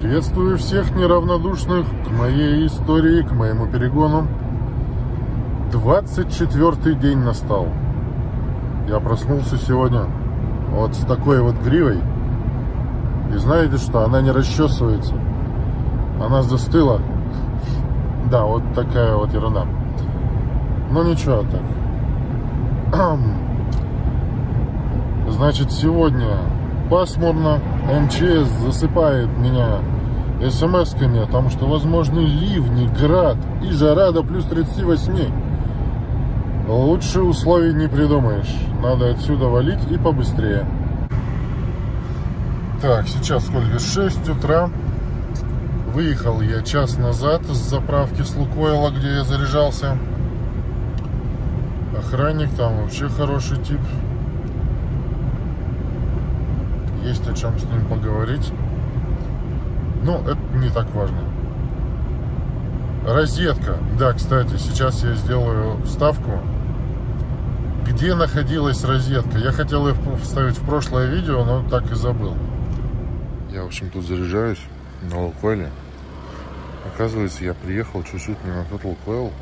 Приветствую всех неравнодушных к моей истории, к моему перегону. 24-й день настал. Я проснулся сегодня вот с такой вот гривой. И знаете что? Она не расчесывается. Она застыла. Да, вот такая вот ерунда. Но ничего так. Значит, сегодня пасмурно. МЧС засыпает меня смс-ками о том, что возможны ливни, град и жара до плюс 38. Лучше условий не придумаешь. Надо отсюда валить и побыстрее. Так, сейчас сколько? 6 утра. Выехал я час назад с заправки с Лукойла, где я заряжался. Охранник там вообще хороший тип. Есть о чем с ним поговорить. Но это не так важно. Розетка. Да, кстати, сейчас я сделаю вставку. Где находилась розетка? Я хотел ее вставить в прошлое видео, но так и забыл. Я, в общем, тут заряжаюсь на Лукойле. Оказывается, я приехал чуть-чуть не на тот Лукойл.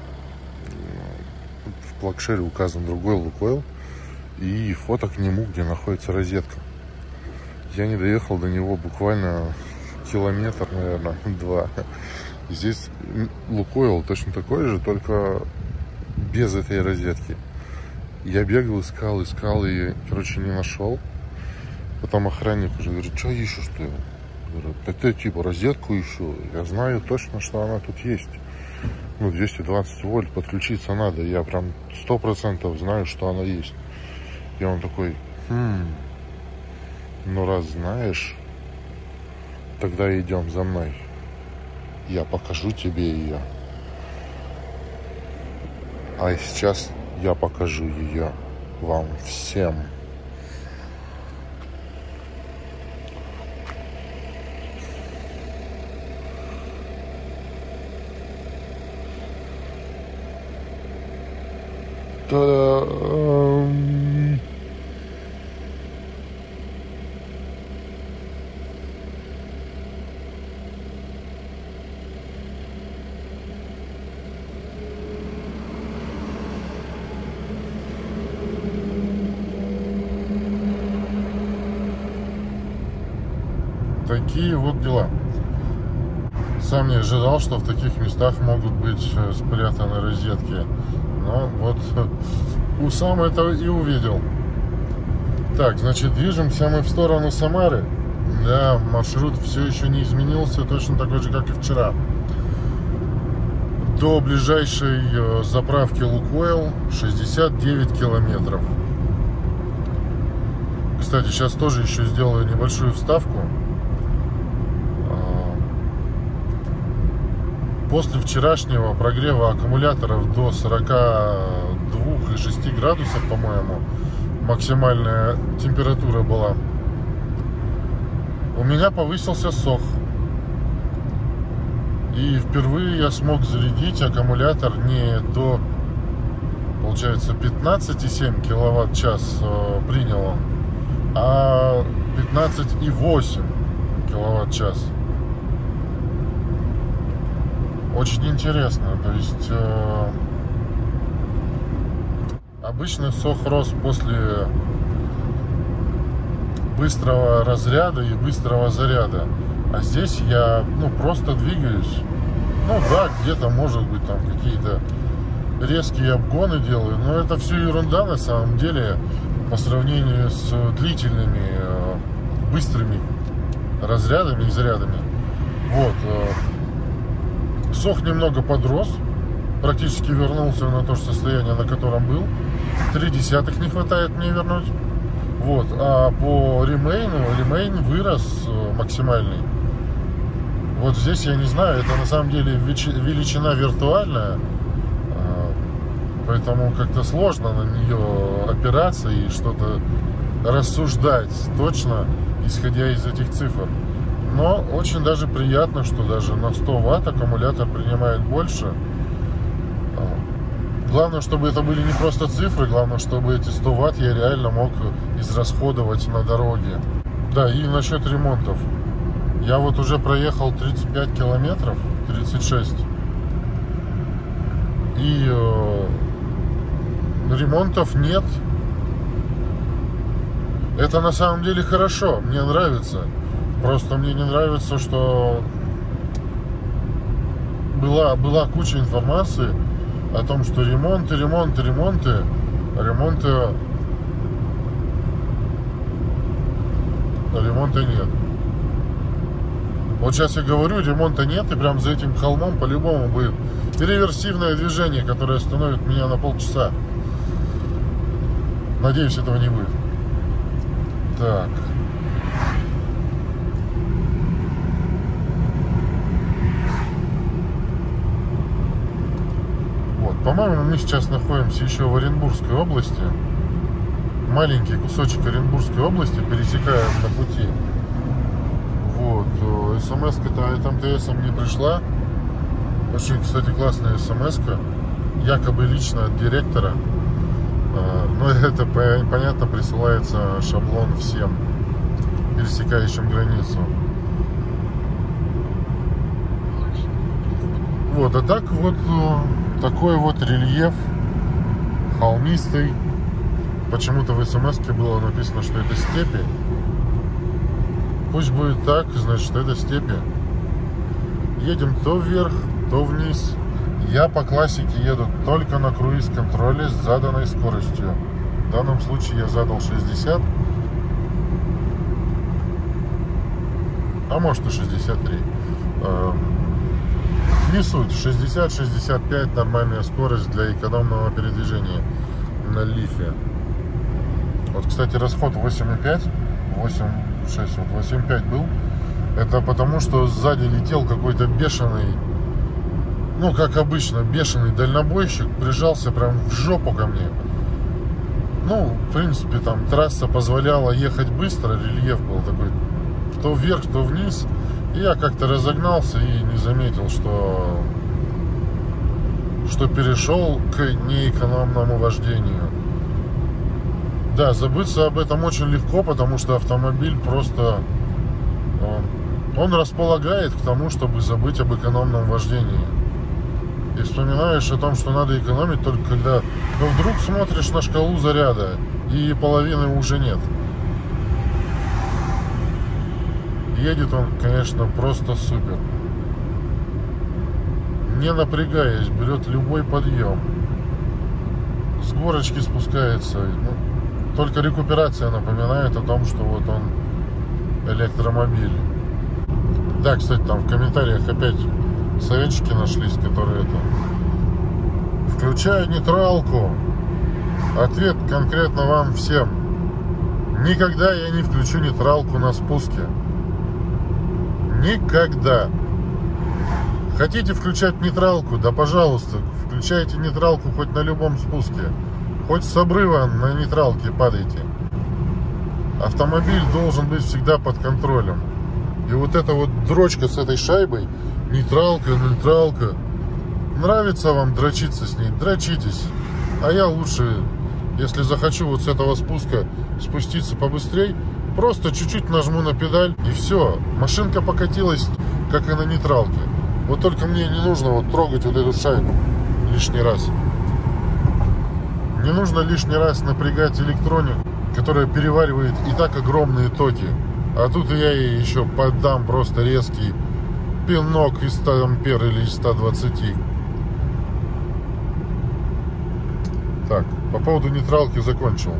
В плакшере указан другой Лукойл. И фото к нему, где находится розетка. Я не доехал до него буквально километр, наверное, 2. Здесь Лукойл точно такой же, только без этой розетки. Я бегал, искал и, короче, не нашел. Потом охранник уже говорит, что ищешь ты? Говорю, это типа розетку ищу. Я знаю точно, что она тут есть. Ну, 220 вольт, подключиться надо. Я прям 100% знаю, что она есть. И он такой, ну раз знаешь, тогда идем за мной. Я покажу тебе ее. А сейчас я покажу ее вам всем. Та-дам! Такие вот дела. Сам не ожидал, что в таких местах могут быть спрятаны розетки. Но вот сам это и увидел. Так, значит, движемся мы в сторону Самары. Да, маршрут все еще не изменился, точно такой же, как и вчера. До ближайшей заправки Лукойл 69 километров. Кстати, сейчас тоже еще сделаю небольшую вставку. После вчерашнего прогрева аккумуляторов до 42,6 градусов, по-моему, максимальная температура была, у меня повысился сох. И впервые я смог зарядить аккумулятор не до, получается, 15,7 киловатт-час принял он, а 15,8 киловатт-час. Очень интересно, то есть обычно сох рос после быстрого разряда и быстрого заряда, а здесь я просто двигаюсь. Ну да, где-то может быть там какие-то резкие обгоны делаю, но это все ерунда на самом деле по сравнению с длительными быстрыми разрядами и зарядами. Вот. Сох немного подрос, практически вернулся на то же состояние, на котором был. 0,3 не хватает мне вернуть. Вот. А по ремейн вырос максимальный. Вот здесь я не знаю, это на самом деле величина виртуальная, поэтому как-то сложно на нее опираться и что-то рассуждать точно, исходя из этих цифр. Но очень даже приятно, что даже на 100 ватт аккумулятор принимает больше. Главное, чтобы это были не просто цифры, главное, чтобы эти 100 ватт я реально мог израсходовать на дороге. Да, и насчет ремонтов. Я вот уже проехал 35 километров, 36. И ремонтов нет. Это на самом деле хорошо, мне нравится. Просто мне не нравится, что была куча информации о том, что ремонты нет. Вот сейчас я говорю, ремонта нет, и прям за этим холмом по-любому будет реверсивное движение, которое остановит меня на полчаса. Надеюсь, этого не будет. Так. Вот, по-моему, мы сейчас находимся еще в Оренбургской области. Маленький кусочек Оренбургской области пересекаем на пути. Вот, смс-ка-то от МТС не пришла. Очень, кстати, классная смс-ка. Якобы лично от директора. Но это, понятно, присылается шаблон всем пересекающим границу. Вот, а так вот такой вот рельеф холмистый. Почему-то в смс-ке было написано, что это степи. Пусть будет так, значит, это степи. Едем то вверх, то вниз. Я по классике еду только на круиз-контроле с заданной скоростью. В данном случае я задал 60. А может и 63. Не суть. 60-65 нормальная скорость для экономного передвижения на лифе. Вот, кстати, расход 8,5. 8,6, вот 8,5 был. Это потому, что сзади летел какой-то бешеный, ну, как обычно, бешеный дальнобойщик, прижался прям в жопу ко мне. Ну, в принципе, там трасса позволяла ехать быстро, рельеф был такой, то вверх, то вниз. И я как-то разогнался и не заметил, что перешел к неэкономному вождению. Да, забыться об этом очень легко, потому что автомобиль просто... Он располагает к тому, чтобы забыть об экономном вождении. И вспоминаешь о том, что надо экономить только когда вдруг смотришь на шкалу заряда, и половины уже нет. Едет он, конечно, просто супер. Не напрягаясь, берет любой подъем. С горочки спускается. Ну, только рекуперация напоминает о том, что вот он электромобиль. Да, кстати, там в комментариях опять советчики нашлись, которые это... Включаю нейтралку. Ответ конкретно вам всем. Никогда я не включу нейтралку на спуске. Никогда. Хотите включать нейтралку? Да, пожалуйста, включайте нейтралку хоть на любом спуске. Хоть с обрыва на нейтралке падайте. Автомобиль должен быть всегда под контролем. И вот эта вот дрочка с этой шайбой, нейтралка. Нравится вам дрочиться с ней? Дрочитесь. А я лучше, если захочу вот с этого спуска спуститься побыстрей, просто чуть-чуть нажму на педаль, и все. Машинка покатилась, как и на нейтралке. Вот только мне не нужно вот трогать вот эту шайбу лишний раз. Не нужно лишний раз напрягать электронику, которая переваривает и так огромные токи. А тут я ей еще поддам просто резкий пинок из 100 ампер или из 120. Так, по поводу нейтралки закончил.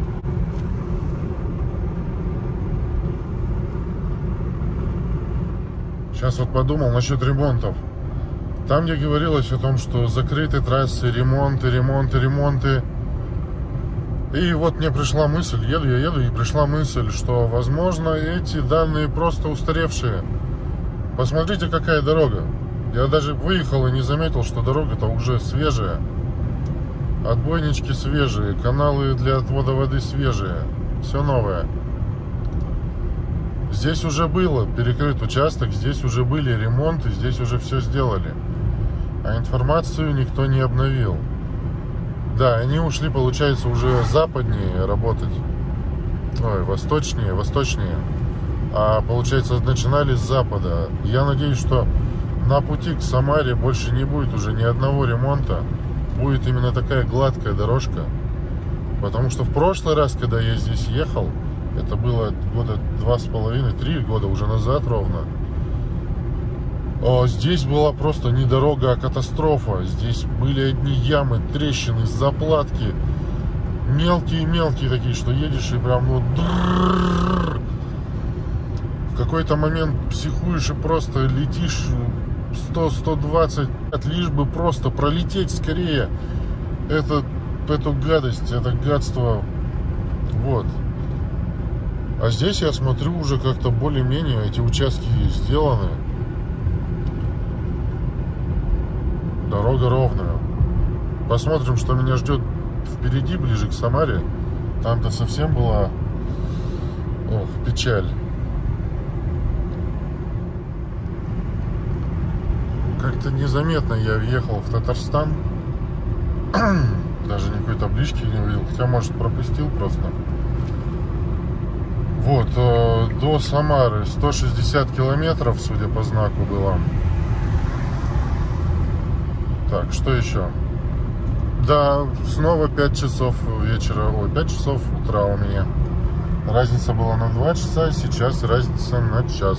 Сейчас вот подумал насчет ремонтов. Там, где говорилось о том, что закрыты трассы, ремонты. И вот мне пришла мысль, еду, и пришла мысль, что, возможно, эти данные просто устаревшие. Посмотрите, какая дорога. Я даже выехал и не заметил, что дорога-то уже свежая. Отбойнички свежие, каналы для отвода воды свежие. Все новое. Здесь уже было перекрыт участок, здесь уже были ремонты, здесь уже все сделали. А информацию никто не обновил. Да, они ушли, получается, уже западнее работать. Ой, восточнее. А получается, начинали с запада. Я надеюсь, что на пути к Самаре больше не будет уже ни одного ремонта. Будет именно такая гладкая дорожка. Потому что в прошлый раз, когда я здесь ехал, это было года 2,5-3 года уже назад ровно, здесь была просто не дорога, а катастрофа. Здесь были одни ямы, трещины, заплатки. Мелкие-мелкие такие, что едешь и прям вот... В какой-то момент психуешь и просто летишь 100-120, лишь бы просто пролететь скорее эту гадость, это гадство. Вот. А здесь я смотрю, уже как-то более-менее эти участки сделаны. Дорога ровная. Посмотрим, что меня ждет впереди, ближе к Самаре. Там-то совсем была печаль. Как-то незаметно я въехал в Татарстан. Даже никакой таблички не увидел. Хотя, может, пропустил просто. Вот, до Самары 160 километров, судя по знаку, было. Так, что еще? Да, снова 5 часов вечера. 5 часов утра у меня. Разница была на 2 часа, сейчас разница на час.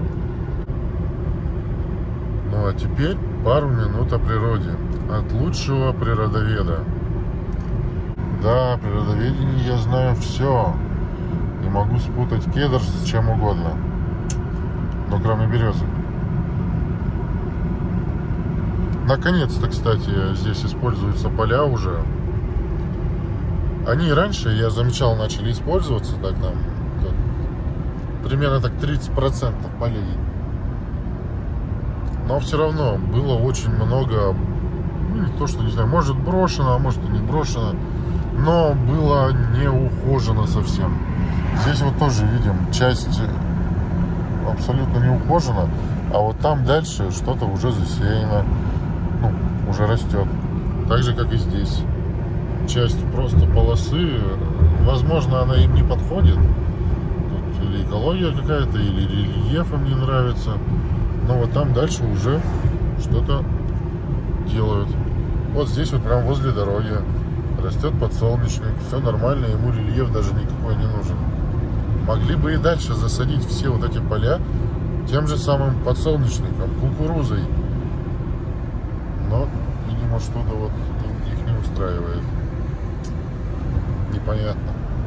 Ну а теперь пару минут о природе. От лучшего природоведа. Да, о природоведении я знаю все. И могу спутать кедр с чем угодно. Но кроме березы. Наконец-то, кстати, здесь используются поля уже. Они и раньше, я замечал, начали использоваться. Так, примерно так 30% полей. Но все равно было очень много, ну, не то, что, не знаю, может брошено, а может и не брошено, но было не ухожено совсем. Здесь вот тоже видим, часть абсолютно не ухожена, а вот там дальше что-то уже засеяно, ну, уже растет. Так же, как и здесь. Часть просто полосы, возможно, она им не подходит. Тут или экология какая-то, или рельеф им не нравится. Но вот там дальше уже что-то делают. Вот здесь вот прям возле дороги растет подсолнечник. Все нормально, ему рельеф даже никакой не нужен. Могли бы и дальше засадить все вот эти поля тем же самым подсолнечником, кукурузой. Но, видимо, что-то вот их не устраивает. Непонятно.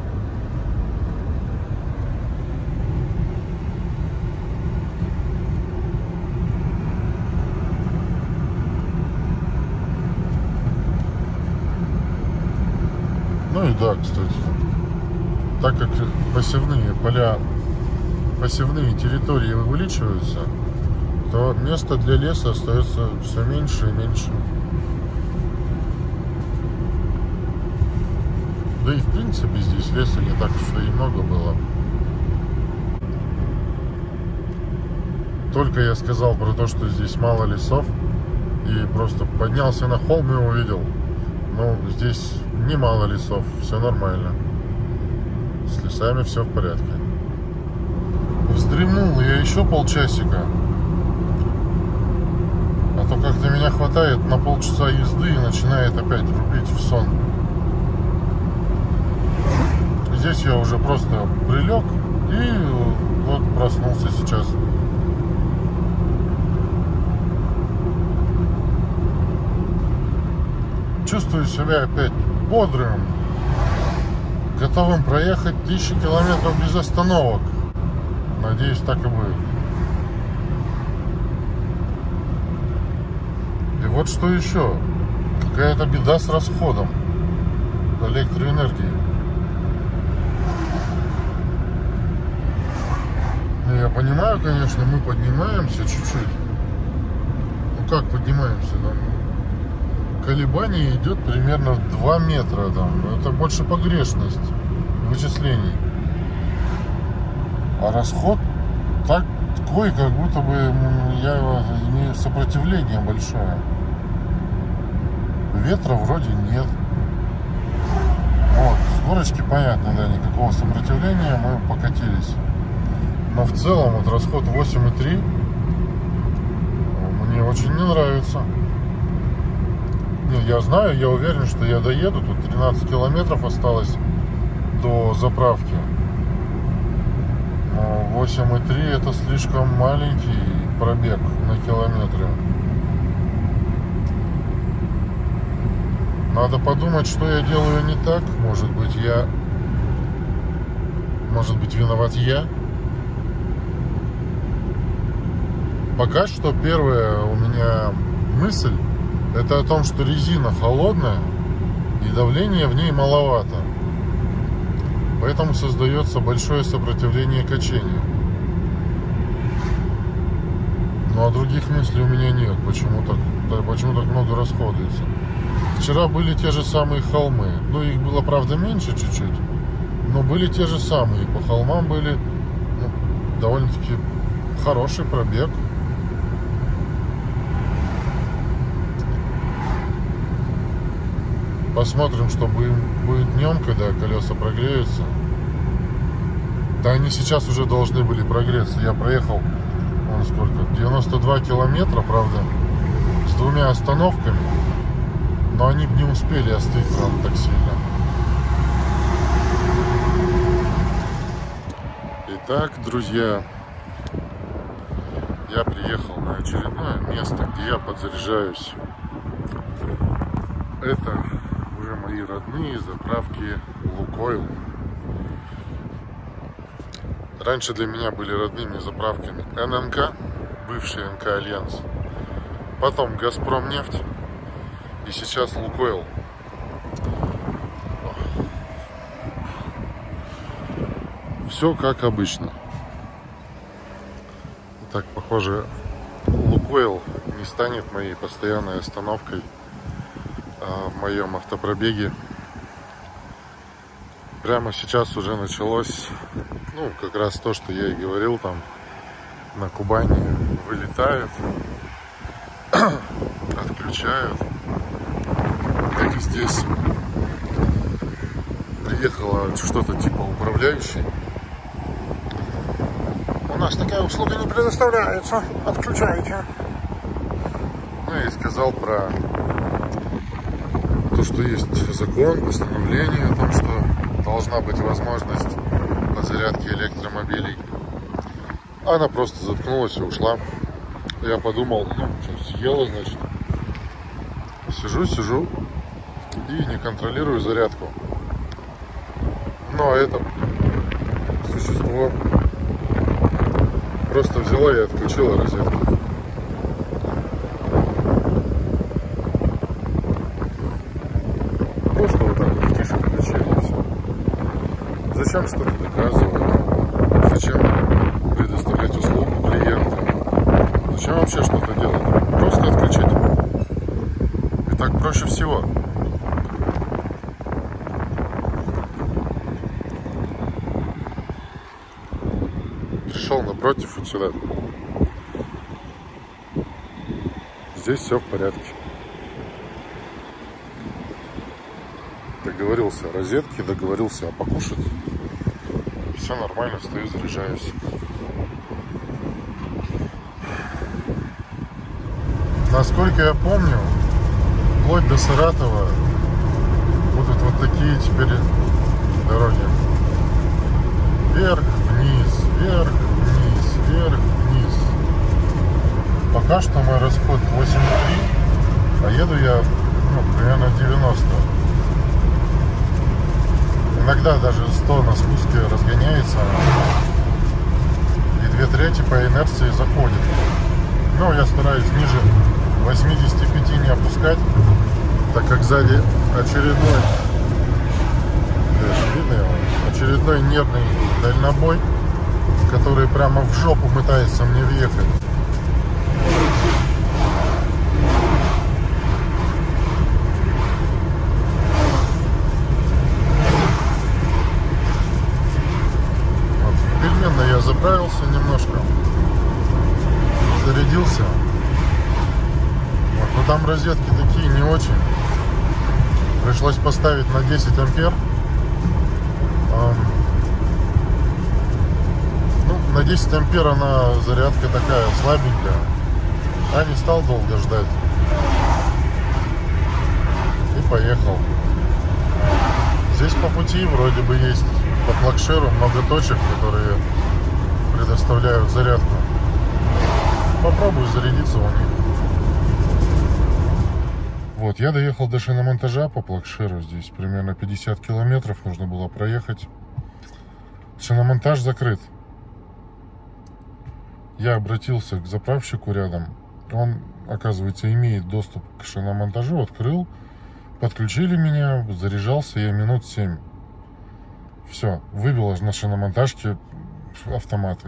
Ну и да, кстати, так как посевные поля, посевные территории увеличиваются, то места для леса остается все меньше и меньше. Да и в принципе здесь леса не так уж и много было. Только я сказал про то, что здесь мало лесов, и просто поднялся на холм и увидел. Ну, здесь немало лесов, все нормально. С лесами все в порядке. Вздремнул я еще полчасика. А то как-то меня хватает на полчаса езды и начинает опять рубить в сон. Здесь я уже просто прилег и вот проснулся сейчас. Чувствую себя опять бодрым, готовым проехать 1000 километров без остановок. Надеюсь, так и будет. И вот что еще. Какая-то беда с расходом электроэнергии. Ну, я понимаю, конечно, мы поднимаемся чуть-чуть. Ну как поднимаемся? Там колебание идет примерно 2 метра. Там. Это больше погрешность вычислений. А расход такой, как будто бы я имею сопротивление большое. Ветра вроде нет. Вот, с горочки понятно, да, никакого сопротивления, мы покатились. Но в целом вот расход 8,3 мне очень не нравится. Не, я знаю, я уверен, что я доеду. Тут 13 километров осталось до заправки. Но 8,3 это слишком маленький пробег на километре. Надо подумать, что я делаю не так. Может быть, виноват я. Пока что первая у меня мысль — это о том, что резина холодная и давление в ней маловато. Поэтому создается большое сопротивление качению. Ну а других мыслей у меня нет, почему так много расходуется. Вчера были те же самые холмы. Ну, их было, правда, меньше чуть-чуть, но были те же самые. По холмам были довольно-таки хороший пробег. Посмотрим, что будет днем, когда колеса прогреются. Да, они сейчас уже должны были прогреться. Я проехал, вон сколько, 92 километра, правда, с 2 остановками. Но они бы не успели остыть прям так сильно. Итак, друзья, я приехал на очередное место, где я подзаряжаюсь. Это уже мои родные заправки Лукойл. Раньше для меня были родными заправками ННК, бывший НК Альянс, потом Газпромнефть и сейчас Лукойл. Все как обычно. Так, похоже, Лукойл не станет моей постоянной остановкой в моем автопробеге. Прямо сейчас уже началось, ну, как раз то, что я и говорил, там на Кубани вылетают, отключают. Как и здесь приехала что-то типа управляющей. У нас такая услуга не предоставляется, отключайте. Ну и сказал про то, что есть закон, постановление о том, что должна быть возможность подзарядки электромобилей. Она просто заткнулась и ушла. Я подумал, ну, что, съела, значит. Сижу и не контролирую зарядку. Но это существо просто взяла и отключила розетку. Просто вот так вот в тише включили и все. Зачем что-то доказывать? Зачем предоставлять услугу клиенту? Зачем вообще что-то делать? Просто отключить. И так проще всего. Пришел напротив вот сюда. Здесь все в порядке. Договорился о розетке, договорился о покушать. Все нормально, стою, заряжаюсь. Насколько я помню, вплоть до Саратова будут вот такие теперь дороги. Вверх, вниз, вверх, вниз, вверх, вниз. Пока что мой расход 8,3, а еду я примерно 90. Иногда даже 100 на спуске разгоняется, и 2/3 по инерции заходит. Но я стараюсь ниже 85 не опускать, так как сзади очередной нервный дальнобой, который прямо в жопу пытается мне въехать. Вот, в Пельменно я заправился немножко, зарядился. Вот, но там розетки такие не очень. Пришлось поставить на 10 ампер. на 10 ампер она зарядка такая слабенькая. А не стал долго ждать. И поехал. Здесь по пути вроде бы есть под Лакшеру много точек, которые предоставляют зарядку. Попробую зарядиться у них. Вот, я доехал до шиномонтажа по Плакшеру. Здесь примерно 50 километров нужно было проехать. Шиномонтаж закрыт. Я обратился к заправщику рядом. Он, оказывается, имеет доступ к шиномонтажу. Открыл, подключили меня, заряжался я минут 7. Все, выбило на шиномонтажке автоматы.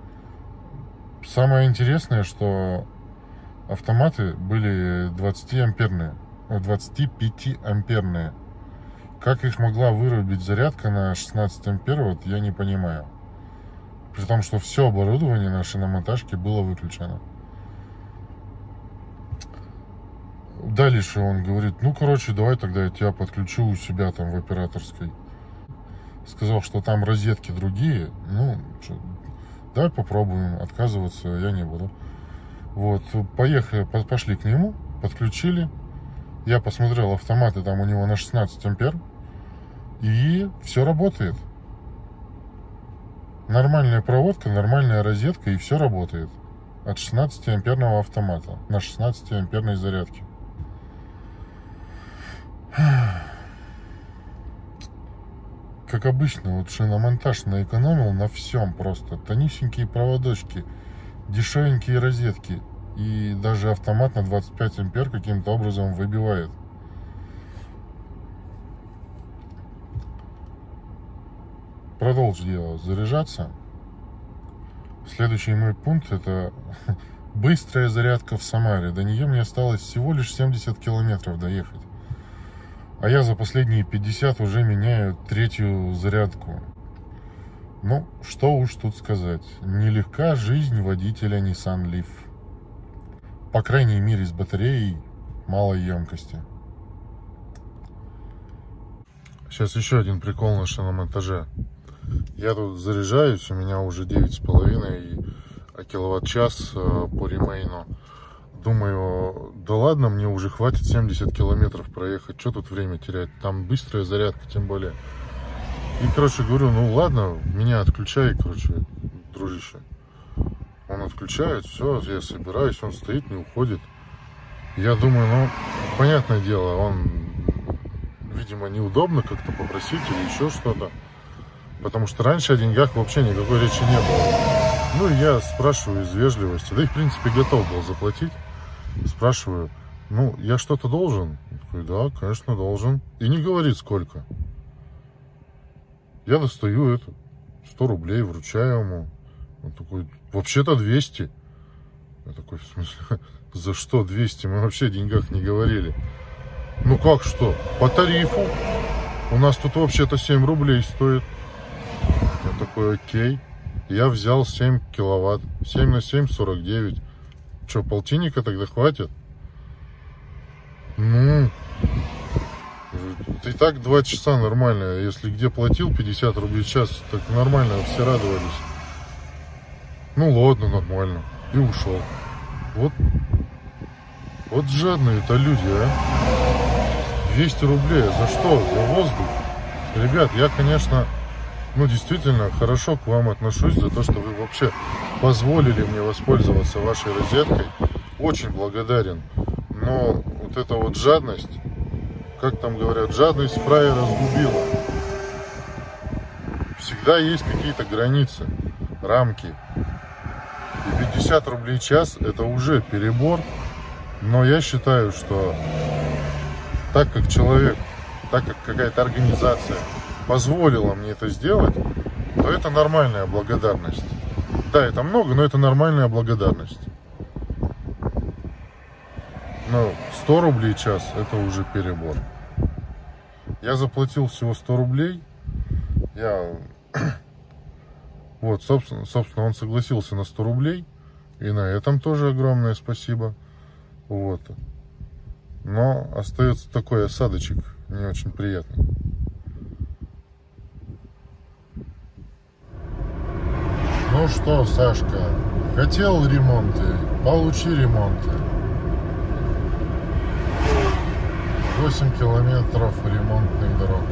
Самое интересное, что автоматы были 20-амперные, 25-амперные. Как их могла вырубить зарядка на 16 ампер, вот я не понимаю. При том, что все оборудование на шиномонтажке было выключено. Дальше он говорит, ну, короче, давай тогда я тебя подключу у себя там в операторской. Сказал, что там розетки другие. Ну, что, давай попробуем, отказываться я не буду. Вот, поехали, пошли к нему, подключили. Я посмотрел автоматы, там у него на 16 ампер. И все работает. Нормальная проводка, нормальная розетка, и все работает. От 16 амперного автомата на 16 амперной зарядке. Как обычно, вот шиномонтаж наэкономил на всем просто. Тонюсенькие проводочки, дешевенькие розетки. И даже автомат на 25 ампер каким-то образом выбивает. Продолжил я заряжаться. Следующий мой пункт — это быстрая зарядка в Самаре. До нее мне осталось всего лишь 70 километров доехать. А я за последние 50 уже меняю третью зарядку. Ну, что уж тут сказать. Нелегка жизнь водителя Nissan Leaf. По крайней мере, с батареей малой емкости. Сейчас еще один прикол на шиномонтаже. Я тут заряжаюсь, у меня уже 9,5 киловатт-час по ремейну. Думаю, да ладно, мне уже хватит 70 километров проехать, что тут время терять, там быстрая зарядка тем более. И, короче, говорю, ну ладно, меня отключай, короче, дружище. Он отключает, все, я собираюсь, он стоит, не уходит. Я думаю, ну, понятное дело, он, видимо, неудобно как-то попросить или еще что-то. Потому что раньше о деньгах вообще никакой речи не было. Ну, и я спрашиваю из вежливости, да и, в принципе, готов был заплатить. Спрашиваю, ну, я что-то должен? Он такой, да, конечно, должен. И не говорит, сколько. Я достаю это, 100 рублей, вручаю ему. Он такой, вообще-то 200. Я такой, в смысле, за что 200? Мы вообще о деньгах не говорили. Ну, как что? По тарифу. У нас тут вообще-то 7 рублей стоит. Я такой, окей. Я взял 7 киловатт. 7 на 7, 49. Что, полтинника тогда хватит? Ну, и так 2 часа нормально. Если где платил 50 рублей в час, так нормально, все радовались. Ну ладно, нормально. И ушел. Вот жадные-то люди, а. 200 рублей. За что? За воздух? Ребят, я, конечно, ну, действительно, хорошо к вам отношусь за то, что вы вообще позволили мне воспользоваться вашей розеткой. Очень благодарен. Но вот эта вот жадность, как там говорят, жадность фраера разгубила. Всегда есть какие-то границы, рамки. И 50 рублей в час — это уже перебор. Но я считаю, что так как человек, так как какая-то организация позволила мне это сделать, то это нормальная благодарность. Да, это много, но это нормальная благодарность. Но 100 рублей в час — это уже перебор. Я заплатил всего 100 рублей. Вот, собственно, он согласился на 100 рублей. И на этом тоже огромное спасибо. Вот. Но остается такой осадочек, не очень приятный. Ну Ну что, Сашка, хотел ремонты, получи ремонты. 8 километров ремонтных дорог.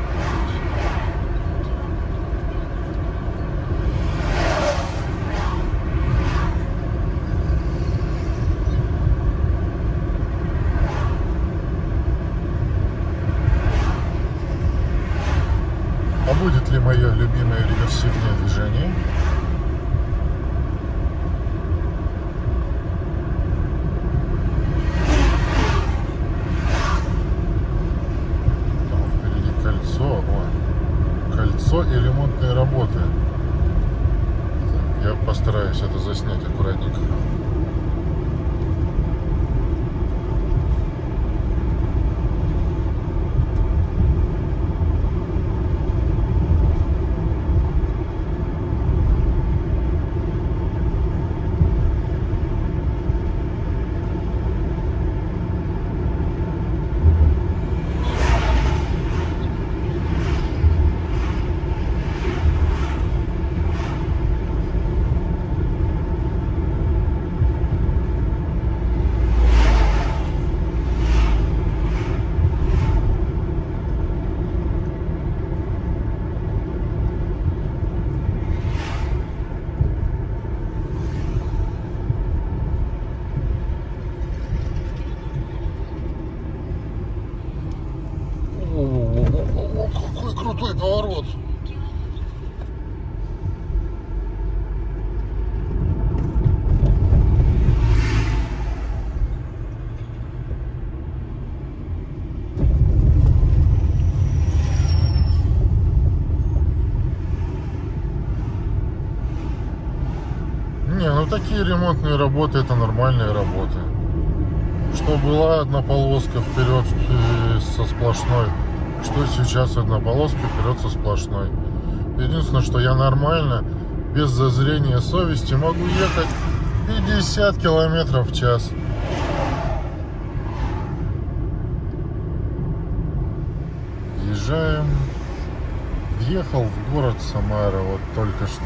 А будет ли мое любимое реверсивное движение? Там впереди кольцо. О, кольцо и ремонтные работы. Я постараюсь это заснять аккуратненько. Какой крутой поворот! Не, ну такие ремонтные работы — это нормальные работы. Что была одна полоска вперед со сплошной, что сейчас одна полоска вперед со сплошной. Единственное, что я нормально, без зазрения совести, могу ехать 50 километров в час. Въезжаем. Въехал в город Самара вот только что.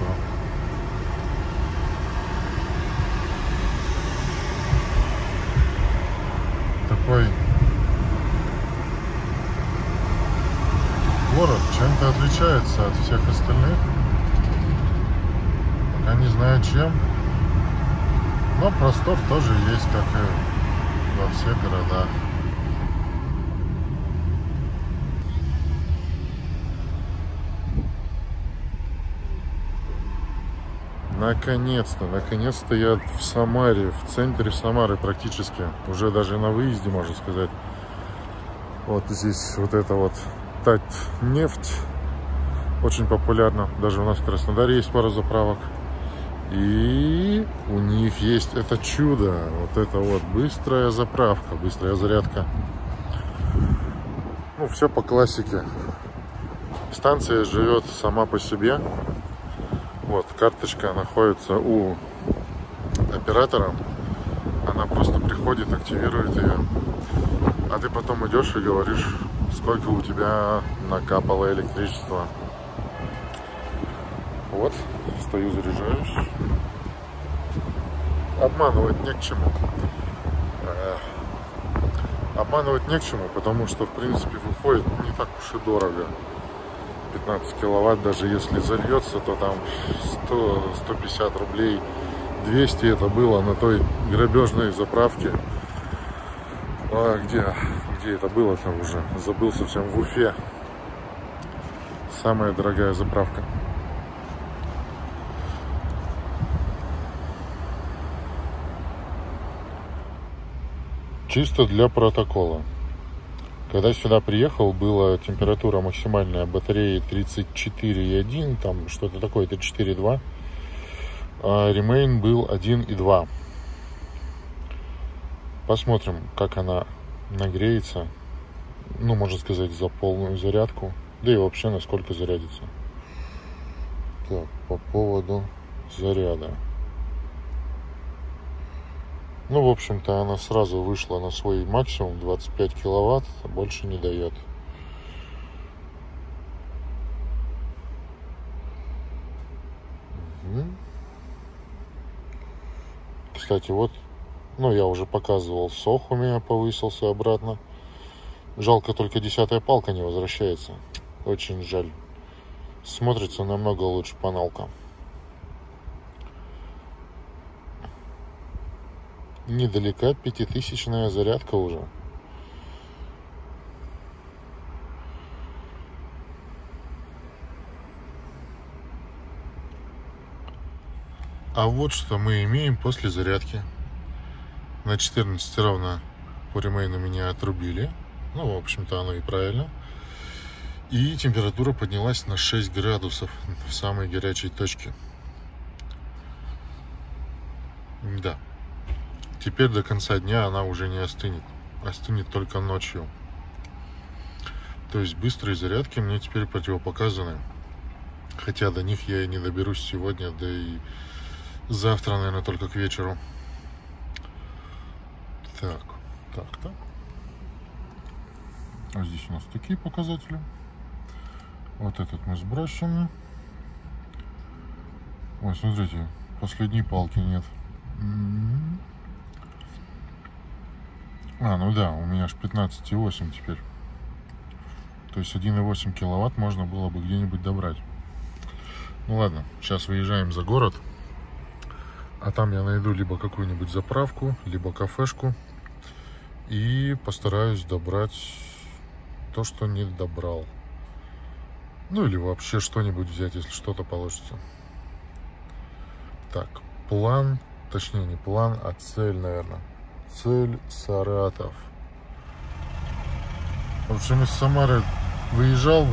Такой город чем-то отличается от всех остальных. Пока не знаю чем. Но простор тоже есть, как и во всех городах. Наконец-то я в Самаре, в центре Самары практически, уже даже на выезде, можно сказать. Вот здесь вот это вот Татнефть очень популярна, даже у нас в Краснодаре есть пара заправок. И у них есть это чудо, вот это вот быстрая заправка, быстрая зарядка. Ну, все по классике. Станция живет сама по себе. Вот, карточка находится у оператора. Она просто приходит, активирует ее. А ты потом идешь и говоришь, сколько у тебя накапало электричества. Вот, стою, заряжаюсь. Обманывать не к чему. Обманывать не к чему, потому что, в принципе, выходит не так уж и дорого. 15 киловатт, даже если зальется, то там 100-150 рублей. 200 это было на той грабежной заправке. А где это было-то уже? Забыл совсем, в Уфе. Самая дорогая заправка. Чисто для протокола. Когда сюда приехал, была температура максимальная батареи 34,1, там что-то такое, 34,2. А ремейн был 1,2. Посмотрим, как она нагреется. Ну, можно сказать, за полную зарядку. Да и вообще, насколько зарядится. Так, по поводу заряда. Ну, в общем-то, она сразу вышла на свой максимум, 25 киловатт, а больше не дает. Угу. кстати, вот, ну, я уже показывал, сох у меня повысился обратно. Жалко, только 10-я палка не возвращается. Очень жаль. Смотрится намного лучше паналка. Недалека 5000-я зарядка уже. А вот что мы имеем после зарядки. На 14 ровно по ремейну меня отрубили. Ну, в общем-то, оно и правильно. И температура поднялась на 6 градусов в самой горячей точке. Да. Теперь до конца дня она уже не остынет. Остынет только ночью. То есть быстрые зарядки мне теперь противопоказаны. Хотя до них я и не доберусь сегодня, да и завтра, наверное, только к вечеру. Так. А здесь у нас такие показатели. Вот этот мы сбросим. Ой, смотрите, последней палки нет. Ну да, у меня аж 15,8 теперь. То есть 1,8 киловатт можно было бы где-нибудь добрать. Ну ладно, сейчас выезжаем за город. А там я найду либо какую-нибудь заправку, либо кафешку. И постараюсь добрать то, что не добрал. Ну или вообще что-нибудь взять, если что-то получится. Так, план, точнее не план, а цель, наверное. Цель Саратов. В общем, из Самары выезжал.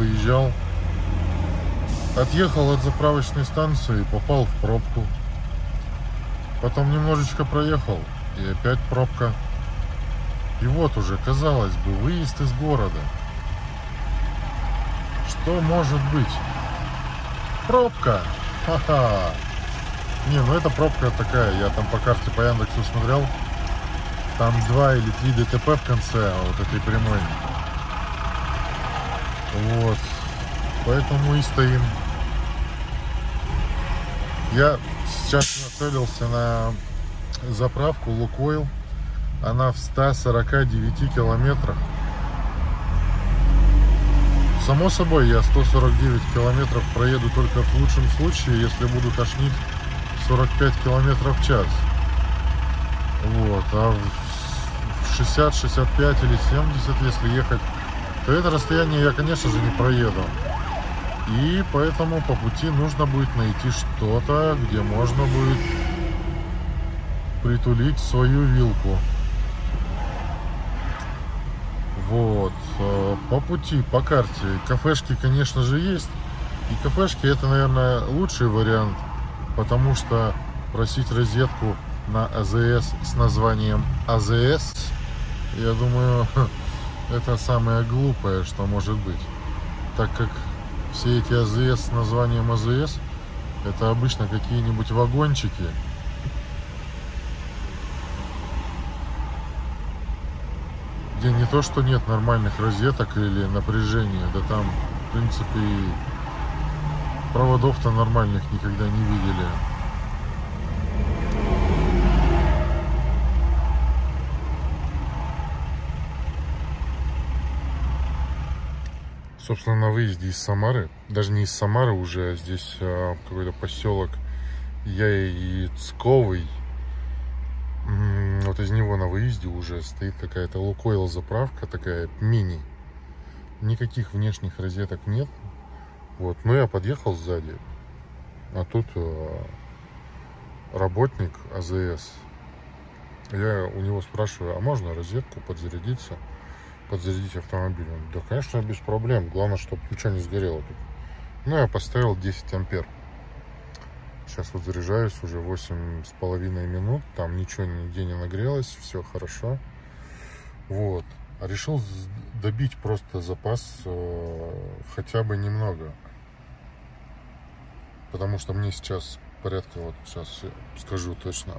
Отъехал от заправочной станции, попал в пробку. Потом немножечко проехал, и опять пробка. И вот уже, казалось бы, выезд из города. Что может быть? Пробка! Ха-ха! Не, ну эта пробка такая, я там по карте по Яндексу смотрел. Там 2 или 3 ДТП в конце вот этой прямой. Вот. Поэтому и стоим. Я сейчас нацелился на заправку Лукойл. Она в 149 километрах. Само собой, я 149 километров проеду только в лучшем случае, если буду тошнить 45 километров в час. Вот. А в 60, 65 или 70, если ехать, то это расстояние я, конечно же, не проеду. И поэтому по пути нужно будет найти что-то, где можно будет притулить свою вилку. Вот. По пути, по карте, кафешки, конечно же, есть. И кафешки — это, наверное, лучший вариант, потому что просить розетку на АЗС с названием АЗС, я думаю, это самое глупое, что может быть. Так как все эти АЗС с названием АЗС — это обычно какие-нибудь вагончики. Где не то, что нет нормальных розеток или напряжения, да там, в принципе, проводов-то нормальных никогда не видели. Собственно, на выезде из Самары, даже не из Самары уже, а здесь какой-то поселок Яицковый. Вот из него на выезде уже стоит какая-то Лукойл заправка, такая мини. Никаких внешних розеток нет. Вот, но я подъехал сзади, а тут работник АЗС. Я у него спрашиваю, а можно розетку подзарядиться? Подзарядить автомобиль? Он: да, конечно, без проблем. Главное, чтобы ничего не сгорело тут. Ну, я поставил 10 ампер. Сейчас вот заряжаюсь уже 8,5 минут. Там ничего нигде не нагрелось. Все хорошо. Вот. А решил добить просто запас хотя бы немного. Потому что мне сейчас порядка, вот сейчас скажу точно,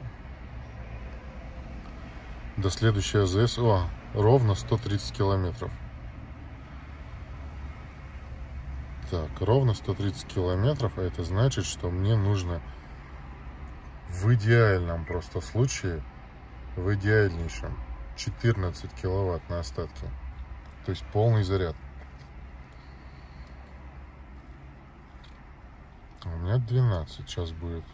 до следующей АЗС ровно 130 километров. Так, ровно 130 километров, а это значит, что мне нужно в идеальном просто случае, в идеальнейшем, 14 киловатт на остатке. То есть полный заряд. У меня 12 сейчас будет.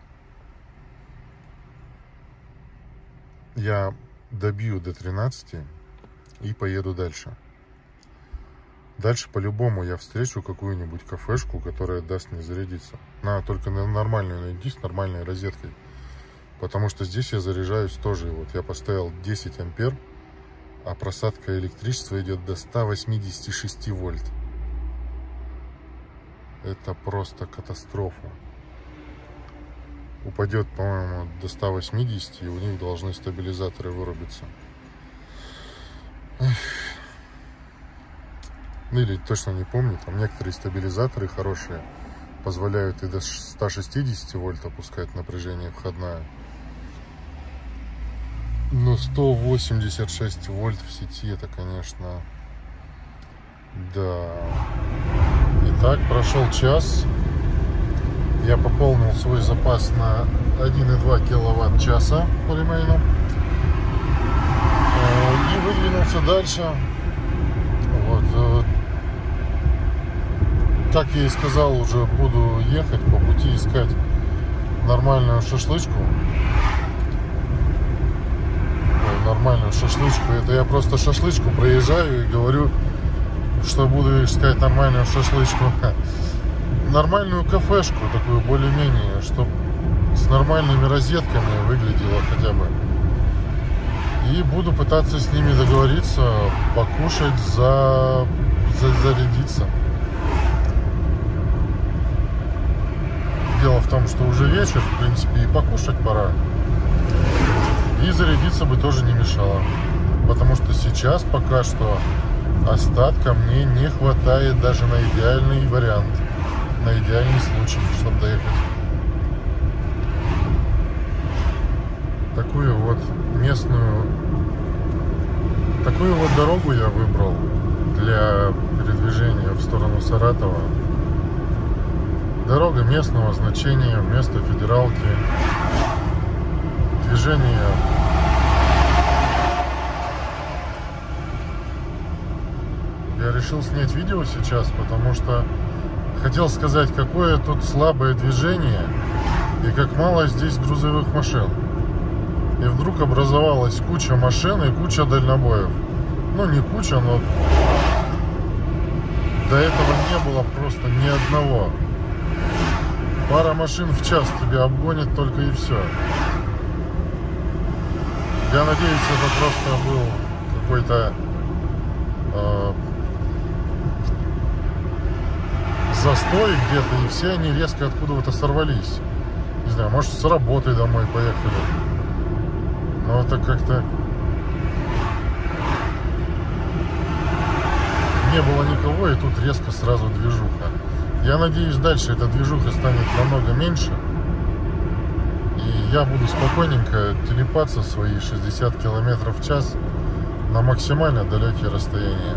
Я добью до 13 и поеду дальше. Дальше по-любому я встречу какую-нибудь кафешку, которая даст мне зарядиться. Надо только нормальную найти с нормальной розеткой. Потому что здесь я заряжаюсь тоже. Вот я поставил 10 ампер, а просадка электричества идет до 186 вольт. Это просто катастрофа. Упадет, по-моему, до 180, и у них должны стабилизаторы вырубиться. Ну или точно не помню, там некоторые стабилизаторы хорошие позволяют и до 160 вольт опускать напряжение входное. Но 186 вольт в сети, это, конечно, да. Итак, прошел час. Я пополнил свой запас на 1,2 киловатт-часа по ремейну. И выдвинулся дальше. Вот. Как я и сказал, уже буду ехать по пути искать нормальную шашлычку. Нормальную шашлычку. Это я просто шашлычку проезжаю и говорю, что буду искать нормальную шашлычку. Нормальную кафешку, такую более-менее, чтобы с нормальными розетками выглядела хотя бы. И буду пытаться с ними договориться, покушать, зарядиться. Дело в том, что уже вечер, в принципе, и покушать пора. И зарядиться бы тоже не мешало. Потому что сейчас пока что остатка мне не хватает даже на идеальный вариант. На идеальный случай, чтобы доехать. Такую вот дорогу я выбрал для передвижения в сторону Саратова. Дорога местного значения вместо федералки. Движение я решил снять видео сейчас, потому что хотел сказать, какое тут слабое движение и как мало здесь грузовых машин. И вдруг образовалась куча машин и куча дальнобоев. Ну, не куча, но до этого не было просто ни одного. Пара машин в час тебя обгонит только и все. Я надеюсь, это просто был какой-то застой где-то, и все они резко откуда-то сорвались. Не знаю, может, с работы домой поехали. Но это как-то не было никого, и тут резко сразу движуха. Я надеюсь, дальше эта движуха станет намного меньше, и я буду спокойненько телепаться свои 60 км в час на максимально далекие расстояния.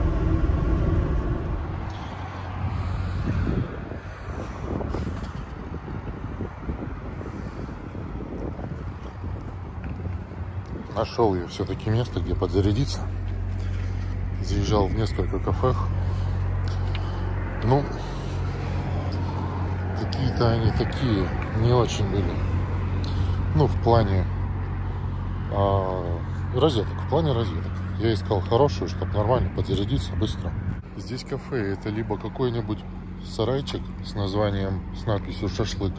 Нашел я все-таки место, где подзарядиться. Заезжал в несколько кафе. Ну, какие-то они такие не очень были. Ну, в плане розеток. В плане розеток. Я искал хорошую, чтобы нормально подзарядиться быстро. Здесь кафе. Это либо какой-нибудь сарайчик с названием, с надписью «Шашлык»,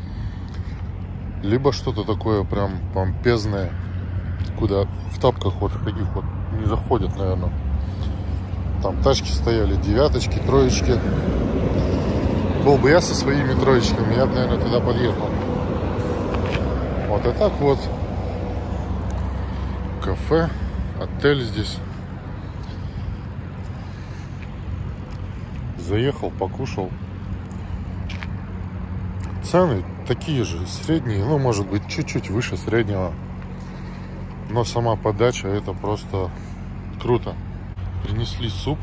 либо что-то такое прям помпезное, куда в тапках вот таких вот не заходят, наверное. Там тачки стояли, девяточки, троечки. Был бы я со своими троечками, я бы, наверное, туда подъехал. Вот, и так вот. Кафе, отель здесь. Заехал, покушал. Цены такие же, средние, ну, может быть, чуть-чуть выше среднего. Но сама подача, это просто круто. Принесли суп.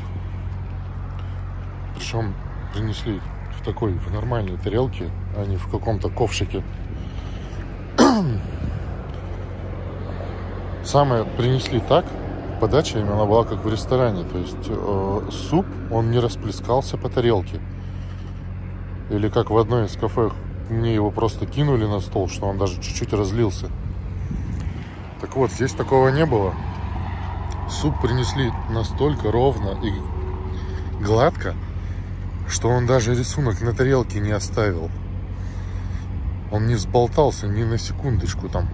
Причем принесли в нормальной тарелке, а не в каком-то ковшике. Самое принесли так, подача именно была как в ресторане. То есть суп, он не расплескался по тарелке. Или как в одной из кафе, мне его просто кинули на стол, что он даже чуть-чуть разлился. Так вот, здесь такого не было. Суп принесли настолько ровно и гладко, что он даже рисунок на тарелке не оставил. Он не взболтался ни на секундочку там.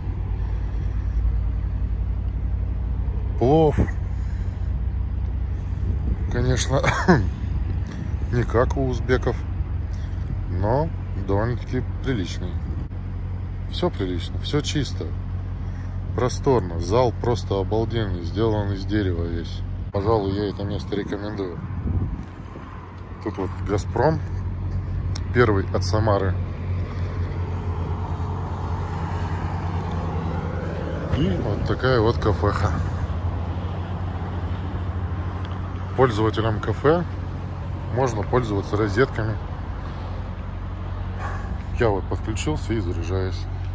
Плов, конечно, не как у узбеков, но довольно-таки приличный. Все прилично, все чисто, просторно. Зал просто обалденный, сделан из дерева весь. Пожалуй, я это место рекомендую. Тут вот Газпром, первый от Самары. И вот такая вот кафеха. Пользователям кафе можно пользоваться розетками. Я вот подключился и заряжаюсь.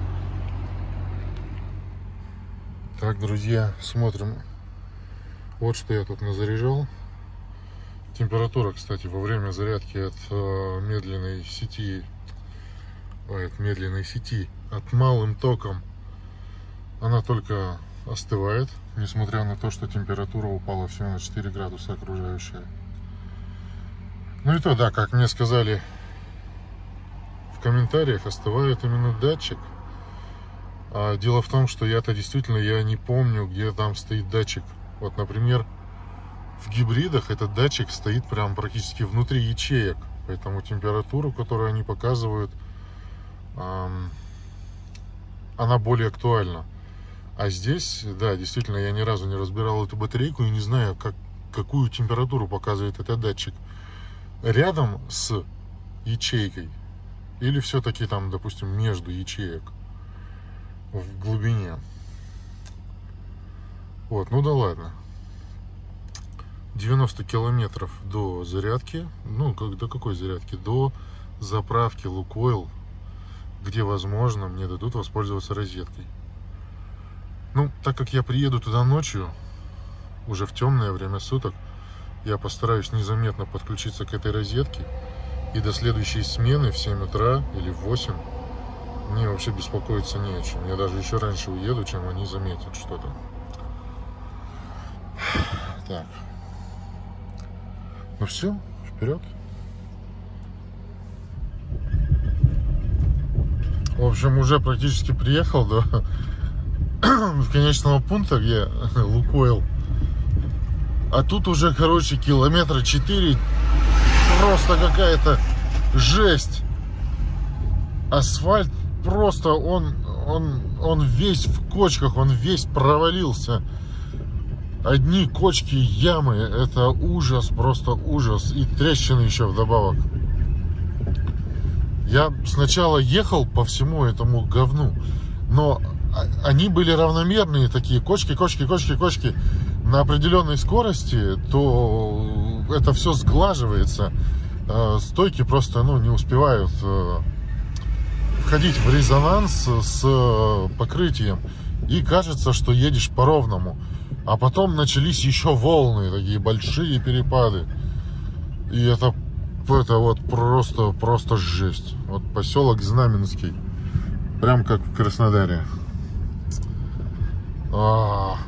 Так, друзья, смотрим. Вот что я тут назаряжал. Температура, кстати, во время зарядки от медленной сети, от малым током, она только остывает, несмотря на то, что температура упала всего на 4 градуса окружающая. Ну и то, да, как мне сказали в комментариях, остывает именно датчик. А дело в том, что я-то действительно не помню, где там стоит датчик. Вот, например, в гибридах этот датчик стоит прям практически внутри ячеек. Поэтому температуру, которую они показывают, она более актуальна. А здесь, да, действительно, я ни разу не разбирал эту батарейку и не знаю, какую температуру показывает этот датчик. Рядом с ячейкой или все-таки там, допустим, между ячеек в глубине. Вот, ну да ладно. 90 километров до зарядки. Ну, до какой зарядки? До заправки Лукойл, где, возможно, мне дадут воспользоваться розеткой. Ну, так как я приеду туда ночью, уже в темное время суток, я постараюсь незаметно подключиться к этой розетке. И до следующей смены в 7 утра или в 8 мне вообще беспокоиться не о чем. Я даже еще раньше уеду, чем они заметят что-то. Так. Ну все, вперед. В общем, уже практически приехал до конечного пункта, где Лукойл. А тут уже, короче, километра 4. Просто какая-то жесть. Асфальт просто, он весь в кочках, он весь провалился. Одни кочки, ямы, это ужас, просто ужас. И трещины еще вдобавок. Я сначала ехал по всему этому говну, но они были равномерные такие, кочки на определенной скорости, то это все сглаживается. Стойки просто, не успевают входить в резонанс с покрытием, и кажется, что едешь по ровному. А потом начались еще волны, такие большие перепады. И это вот просто жесть. Вот поселок Знаменский, прям как в Краснодаре. В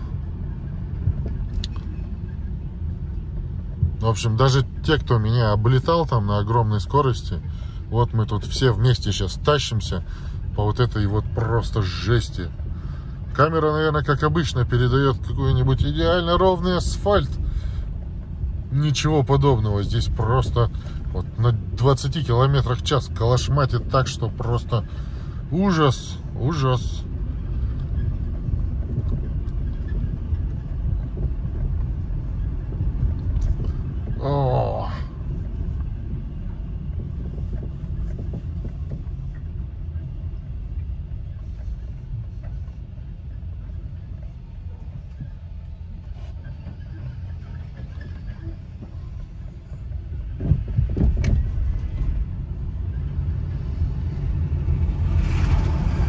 общем, даже те, кто меня облетал там на огромной скорости, вот мы тут все вместе сейчас тащимся по вот этой вот просто жести. Камера, наверное, как обычно, передает какой-нибудь идеально ровный асфальт. Ничего подобного. Здесь просто вот на 20 километрах в час калашматит так, что просто ужас, ужас. О.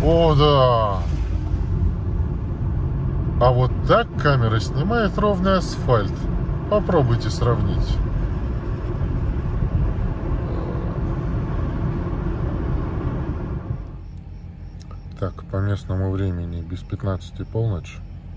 О, да! А вот так камера снимает ровный асфальт. Попробуйте сравнить. Так, по местному времени без 15 полночь.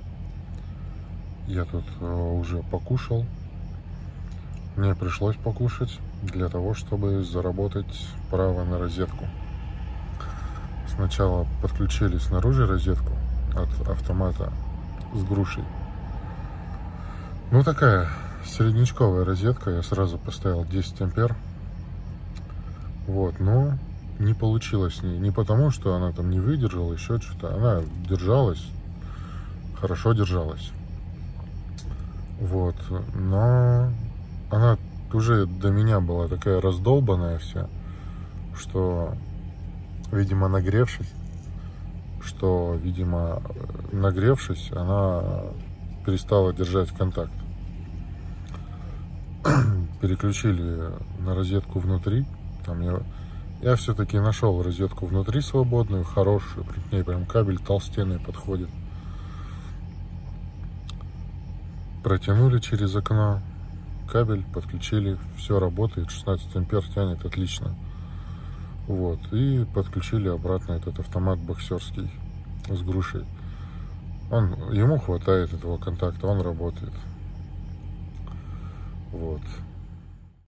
Я тут уже покушал. Мне пришлось покушать для того, чтобы заработать право на розетку. Сначала подключили снаружи розетку от автомата с грушей. Ну, такая среднячковая розетка. Я сразу поставил 10 ампер. Вот, но не получилось с ней. Не потому, что она там не выдержала, еще что-то. Она держалась, хорошо держалась. Вот, но она уже до меня была такая раздолбанная вся, что, видимо, нагревшись, она перестала держать контакт. Переключили на розетку внутри. Там я все-таки нашел розетку внутри свободную, хорошую. К ней прям кабель толстенный подходит. Протянули через окно кабель, подключили, все работает, 16 ампер тянет отлично. Вот, и подключили обратно этот автомат боксерский с грушей. Ему хватает этого контакта, он работает. Вот.